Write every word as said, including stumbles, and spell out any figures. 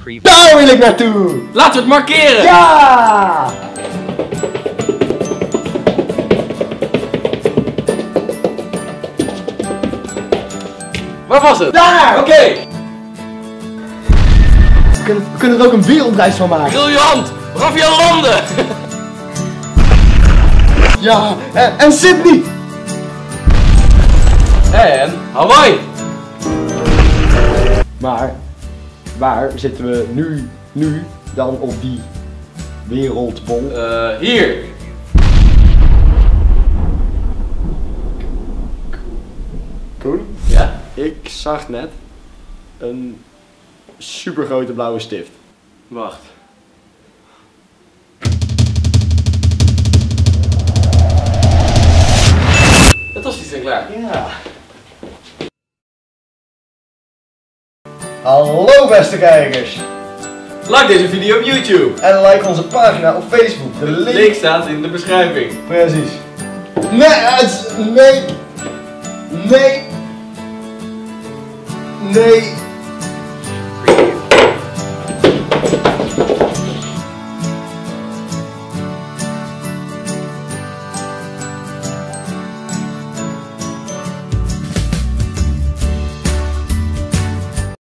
Daar wil ik naartoe! Laten we het markeren! Ja! Waar was het? Daar! Oké! Okay. We kunnen, we kunnen er ook een wereldreis van maken. Briljant! Vanaf je landen! Ja, en, en Sydney! En Hawaii! Maar, waar zitten we nu, nu dan op die wereldbol? Uh, hier! Cool. Ja? Ik zag net een supergrote blauwe stift. Wacht. Dat was iets en klaar. Ja. Hallo beste kijkers! Like deze video op YouTube. En like onze pagina op Facebook. De De link, link staat in de beschrijving. Precies. Nee, het is... Nee. Nee. Nee.